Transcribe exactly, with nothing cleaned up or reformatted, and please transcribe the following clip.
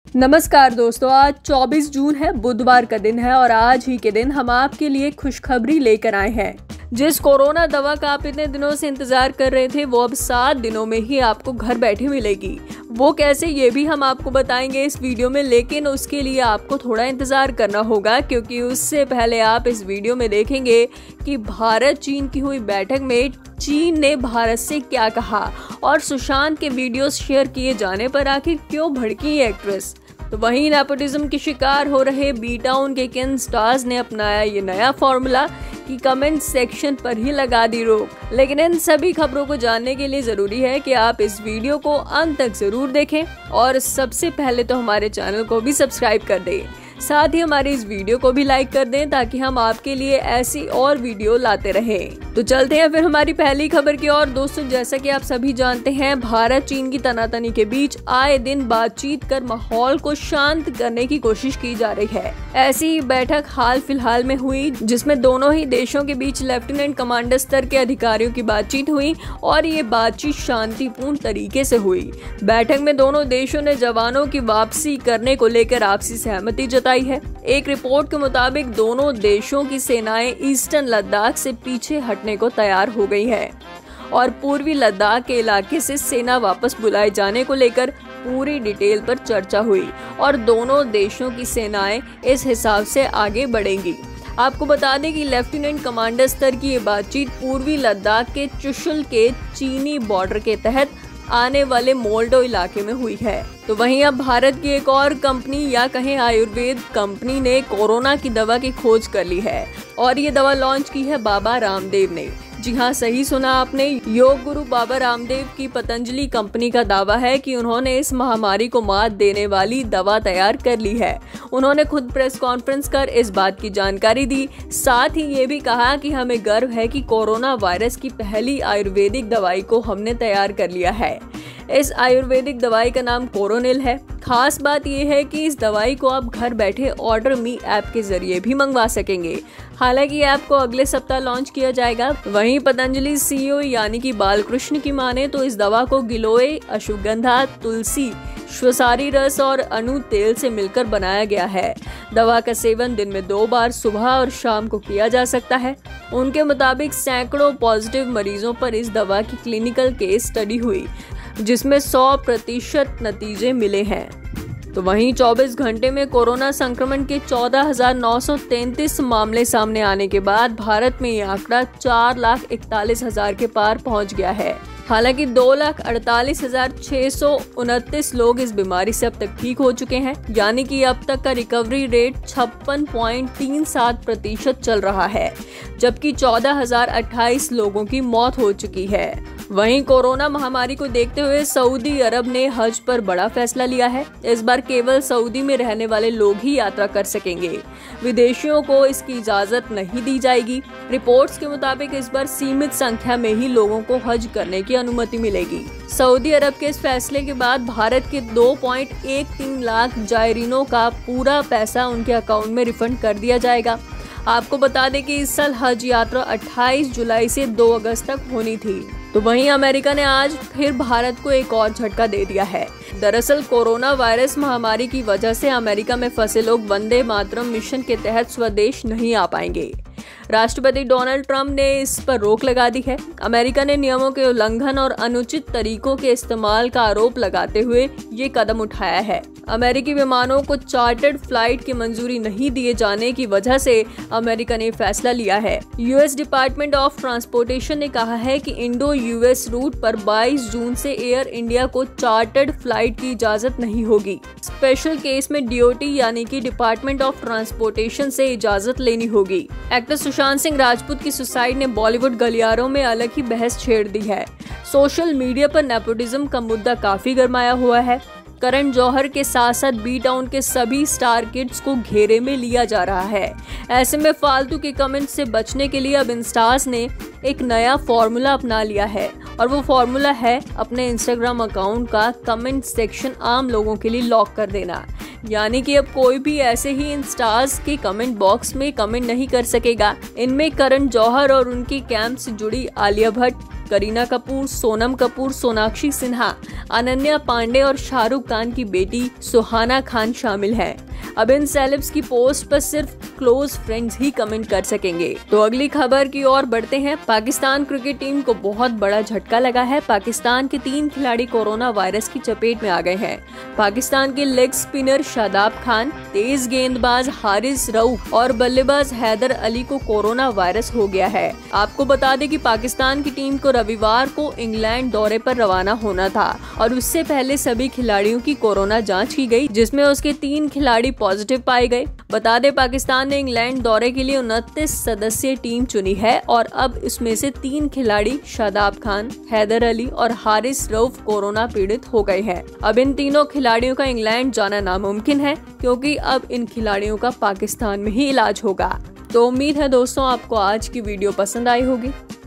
नमस्कार दोस्तों, आज चौबीस जून है, बुधवार का दिन है और आज ही के दिन हम आपके लिए खुशखबरी लेकर आए हैं। जिस कोरोना दवा का आप इतने दिनों से इंतजार कर रहे थे वो अब सात दिनों में ही आपको घर बैठे मिलेगी। वो कैसे, ये भी हम आपको बताएंगे इस वीडियो में, लेकिन उसके लिए आपको थोड़ा इंतजार करना होगा क्योंकि उससे पहले आप इस वीडियो में देखेंगे कि भारत चीन की हुई बैठक में चीन ने भारत से क्या कहा और सुशांत के वीडियोस शेयर किए जाने पर आखिर क्यों भड़की एक्ट्रेस। तो वहीं नेपोटिज्म के शिकार हो रहे बी टाउन के किन स्टार्स ने अपनाया ये नया फॉर्मूला कि कमेंट सेक्शन पर ही लगा दी रोक। लेकिन इन सभी खबरों को जानने के लिए जरूरी है कि आप इस वीडियो को अंत तक जरूर देखें और सबसे पहले तो हमारे चैनल को भी सब्सक्राइब कर दें, साथ ही हमारी इस वीडियो को भी लाइक कर दें ताकि हम आपके लिए ऐसी और वीडियो लाते रहें। तो चलते हैं फिर हमारी पहली खबर की ओर। दोस्तों, जैसा कि आप सभी जानते हैं, भारत चीन की तनातनी के बीच आए दिन बातचीत कर माहौल को शांत करने की कोशिश की जा रही है। ऐसी बैठक हाल फिलहाल में हुई जिसमें दोनों ही देशों के बीच लेफ्टिनेंट कमांडर स्तर के अधिकारियों की बातचीत हुई और ये बातचीत शांतिपूर्ण तरीके से हुई। बैठक में दोनों देशों ने जवानों की वापसी करने को लेकर आपसी सहमति जताई है। एक रिपोर्ट के मुताबिक दोनों देशों की सेनाएं ईस्टर्न लद्दाख से पीछे हटने को तैयार हो गई है और पूर्वी लद्दाख के इलाके से सेना वापस बुलाए जाने को लेकर पूरी डिटेल पर चर्चा हुई और दोनों देशों की सेनाएं इस हिसाब से आगे बढ़ेंगी। आपको बता दें कि लेफ्टिनेंट कमांडर स्तर की ये बातचीत पूर्वी लद्दाख के चुशुल के चीनी बॉर्डर के तहत आने वाले मोल्डो इलाके में हुई है। तो वहीं अब भारत की एक और कंपनी या कहें आयुर्वेद कंपनी ने कोरोना की दवा की खोज कर ली है और ये दवा लॉन्च की है बाबा रामदेव ने। जी हाँ, सही सुना आपने। योग गुरु बाबा रामदेव की पतंजलि कंपनी का दावा है कि उन्होंने इस महामारी को मात देने वाली दवा तैयार कर ली है। उन्होंने खुद प्रेस कॉन्फ्रेंस कर इस बात की जानकारी दी। साथ ही ये भी कहा कि हमें गर्व है कि कोरोना वायरस की पहली आयुर्वेदिक दवाई को हमने तैयार कर लिया है। इस आयुर्वेदिक दवाई का नाम कोरोनिल है। खास बात यह है कि इस दवाई को आप घर बैठे ऑर्डर मी ऐप के जरिए भी मंगवा सकेंगे। हालांकि ऐप को अगले सप्ताह लॉन्च किया जाएगा। वहीं पतंजलि सीईओ यानी कि बालकृष्ण की माने तो इस दवा को गिलोय, अश्वगंधा, तुलसी, श्वसारी रस और अनु तेल से मिलकर बनाया गया है। दवा का सेवन दिन में दो बार सुबह और शाम को किया जा सकता है। उनके मुताबिक सैकड़ों पॉजिटिव मरीजों पर इस दवा की क्लिनिकल केस स्टडी हुई जिसमें सौ प्रतिशत नतीजे मिले हैं। तो वहीं चौबीस घंटे में कोरोना संक्रमण के चौदह हजार नौ सौ तैंतीस मामले सामने आने के बाद भारत में ये आंकड़ा चार लाख इकतालीस हजार के पार पहुंच गया है। हालांकि दो लाख अड़तालीस हजार छह सौ उनतीस लोग इस बीमारी से अब तक ठीक हो चुके हैं, यानी कि अब तक का रिकवरी रेट छप्पन पॉइंट तीन सात प्रतिशत चल रहा है, जबकि चौदह हजार अट्ठाईस लोगों की मौत हो चुकी है। वहीं कोरोना महामारी को देखते हुए सऊदी अरब ने हज पर बड़ा फैसला लिया है। इस बार केवल सऊदी में रहने वाले लोग ही यात्रा कर सकेंगे, विदेशियों को इसकी इजाजत नहीं दी जाएगी। रिपोर्ट्स के मुताबिक इस बार सीमित संख्या में ही लोगों को हज करने की अनुमति मिलेगी। सऊदी अरब के इस फैसले के बाद भारत के दो पॉइंट एक तीन लाख जायरीनों का पूरा पैसा उनके अकाउंट में रिफंड कर दिया जाएगा। आपको बता दें कि इस साल हज यात्रा अट्ठाईस जुलाई से दो अगस्त तक होनी थी। तो वहीं अमेरिका ने आज फिर भारत को एक और झटका दे दिया है। दरअसल कोरोना वायरस महामारी की वजह से अमेरिका में फंसे लोग वंदे मातरम मिशन के तहत स्वदेश नहीं आ पाएंगे। राष्ट्रपति डोनाल्ड ट्रंप ने इस पर रोक लगा दी है। अमेरिका ने नियमों के उल्लंघन और अनुचित तरीकों के इस्तेमाल का आरोप लगाते हुए ये कदम उठाया है। अमेरिकी विमानों को चार्टर्ड फ्लाइट की मंजूरी नहीं दिए जाने की वजह से अमेरिका ने फैसला लिया है। यूएस डिपार्टमेंट ऑफ ट्रांसपोर्टेशन ने कहा है कि इंडो यूएस रूट पर बाईस जून से एयर इंडिया को चार्टर्ड फ्लाइट की इजाजत नहीं होगी। स्पेशल केस में डीओटी यानी कि डिपार्टमेंट ऑफ ट्रांसपोर्टेशन से इजाजत लेनी होगी। एक्टर सुशांत सिंह राजपूत की सुसाइड ने बॉलीवुड गलियारों में अलग ही बहस छेड़ दी है। सोशल मीडिया पर नेपोटिज्म का मुद्दा काफी गरमाया हुआ है। करण जौहर के साथ साथ बी टाउन के सभी स्टार किड्स को घेरे में लिया जा रहा है। ऐसे में फालतू के कमेंट से बचने के लिए अब इन स्टार्स ने एक नया फॉर्मूला अपना लिया है और वो फॉर्मूला है अपने इंस्टाग्राम अकाउंट का कमेंट सेक्शन आम लोगों के लिए लॉक कर देना। यानी कि अब कोई भी ऐसे ही इन स्टार्स के कमेंट बॉक्स में कमेंट नहीं कर सकेगा। इनमें करण जौहर और उनकी कैंप से जुड़ी आलिया भट्ट, करीना कपूर, सोनम कपूर, सोनाक्षी सिन्हा, अनन्या पांडे और शाहरुख खान की बेटी सुहाना खान शामिल है। अब इन सेलेब्स की पोस्ट पर सिर्फ क्लोज फ्रेंड्स ही कमेंट कर सकेंगे। तो अगली खबर की ओर बढ़ते हैं। पाकिस्तान क्रिकेट टीम को बहुत बड़ा झटका लगा है। पाकिस्तान के तीन खिलाड़ी कोरोना वायरस की चपेट में आ गए हैं। पाकिस्तान के लेग स्पिनर शादाब खान, तेज गेंदबाज हारिस रऊफ और बल्लेबाज हैदर अली को कोरोना वायरस हो गया है। आपको बता दें कि पाकिस्तान की टीम को रविवार को इंग्लैंड दौरे पर रवाना होना था और उससे पहले सभी खिलाड़ियों की कोरोना जांच की गई, जिसमें उसके तीन खिलाड़ी पॉजिटिव पाए गए। बता दें पाकिस्तान ने इंग्लैंड दौरे के लिए उनतीस सदस्यीय टीम चुनी है और अब इसमें से तीन खिलाड़ी शादाब खान, हैदर अली और हारिस रऊफ कोरोना पीड़ित हो गए हैं। अब इन तीनों खिलाड़ियों का इंग्लैंड जाना नामुमकिन है, क्योंकि अब इन खिलाड़ियों का पाकिस्तान में ही इलाज होगा। तो उम्मीद है दोस्तों आपको आज की वीडियो पसंद आई होगी।